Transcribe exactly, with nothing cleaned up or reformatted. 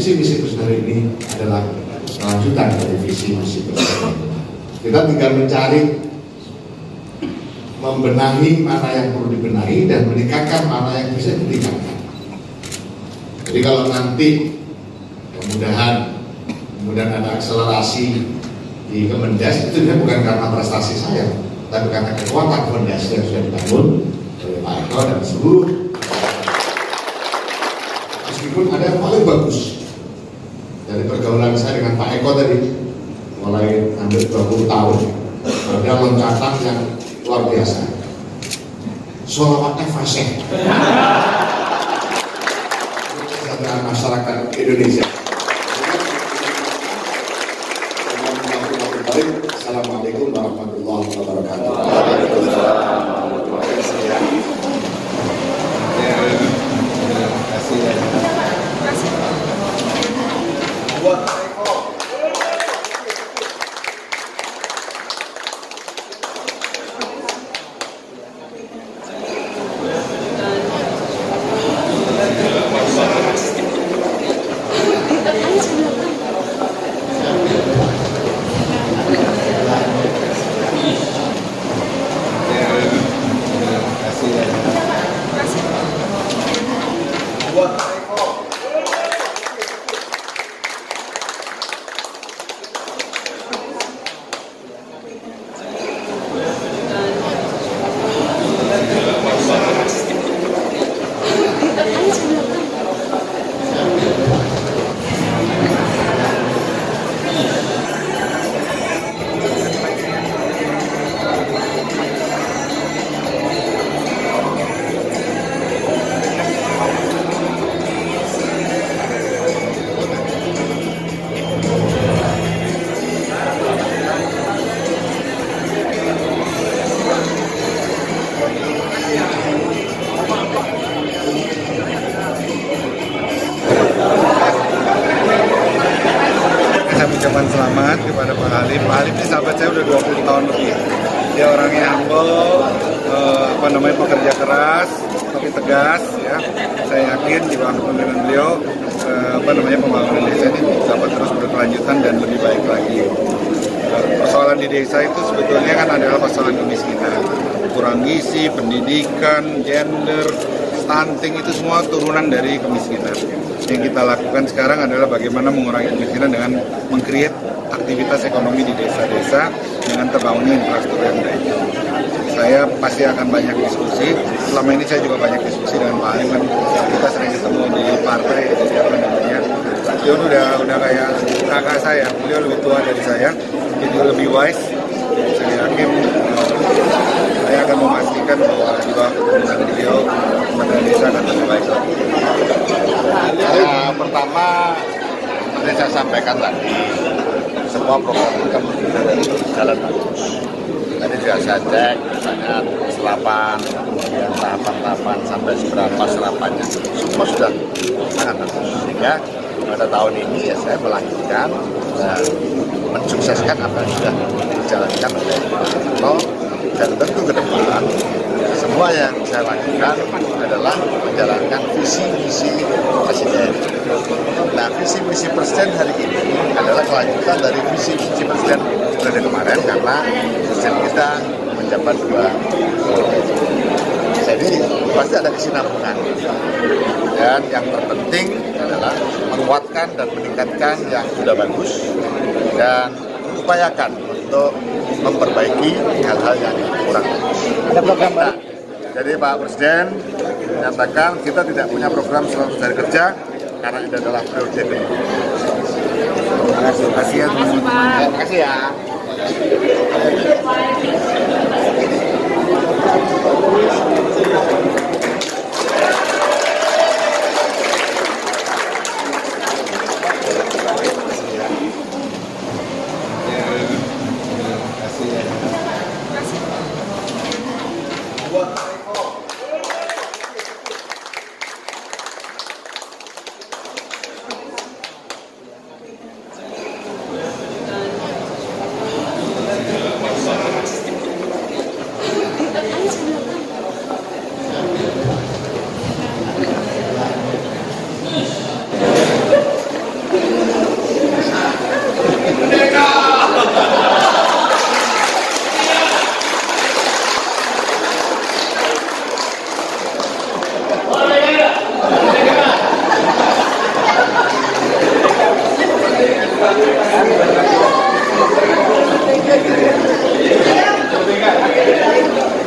visi misi presiden ini adalah lanjutan dari visi misi presiden. Kita tinggal mencari, membenahi mana yang perlu dibenahi dan meningkatkan mana yang bisa ditingkatkan. Jadi kalau nanti mudah-mudahan kemudian ada akselerasi di Kemendes, itu juga bukan karena prestasi saya, tapi karena kekuatan fondasi yang sudah dibangun oleh Pak Eko dan seluruh. Meskipun ada yang paling bagus dari pergaulan saya dengan Pak Eko tadi, mulai hampir dua puluh tahun, ada loncatan yang luar biasa. Sholawatnya fasih. Kesejahteraan masyarakat Indonesia. Assalamualaikum warahmatullahi wabarakatuh. Ucapan selamat kepada Pak Halim. Pak Halim ini sahabat saya udah dua puluh tahun lebih. Dia orangnya humble, eh, apa namanya pekerja keras, tapi tegas. Ya, saya yakin di bawah kepemimpinan beliau, eh, apa namanya pembangunan desa ini dapat terus berkelanjutan dan lebih baik lagi. Eh, persoalan di desa itu sebetulnya kan adalah persoalan kemiskinan, kurang gizi, pendidikan, gender, stunting, itu semua turunan dari kemiskinan. Yang kita lakukan sekarang adalah bagaimana mengurangi kemiskinan dengan meng-create aktivitas ekonomi di desa-desa dengan terbangunnya infrastruktur yang baik. Saya pasti akan banyak diskusi. Selama ini saya juga banyak diskusi dengan Pak Halim, kan kita sering ketemu di partai, jadi apa namanya. Beliau udah udah kayak kakak saya, beliau lebih tua dari saya, jadi lebih wise. Saya yakin saya akan memastikan bahwa juga kepemimpinan beliau pada desa akan lebih baik lagi. Ya, pertama, seperti saya sampaikan tadi, semua program kita jalan bagus. Tadi juga saya cek, misalnya serapan, kemudian tahapan-tahapan sampai seberapa serapannya, semua sudah sangat bagus. Sehingga pada tahun ini ya saya melanjutkan dan mensukseskan apa yang sudah dijalankan oleh Pak Tito, dan tentu ke depan semua yang saya lakukan adalah menjalankan visi misi presiden. Nah, visi misi presiden hari ini adalah kelanjutan dari visi misi presiden periode kemarin, karena presiden kita menjabat dua periode. Jadi pasti ada kesinambungan. Dan yang terpenting adalah menguatkan dan meningkatkan yang sudah bagus dan mengupayakan untuk memperbaiki hal-hal yang kurang bagus. Ada program baru? Jadi Pak Presiden menyatakan kita tidak punya program seratus hari kerja karena itu adalah prioritas. Terima kasih ya teman-teman. Terima kasih ya. Pak.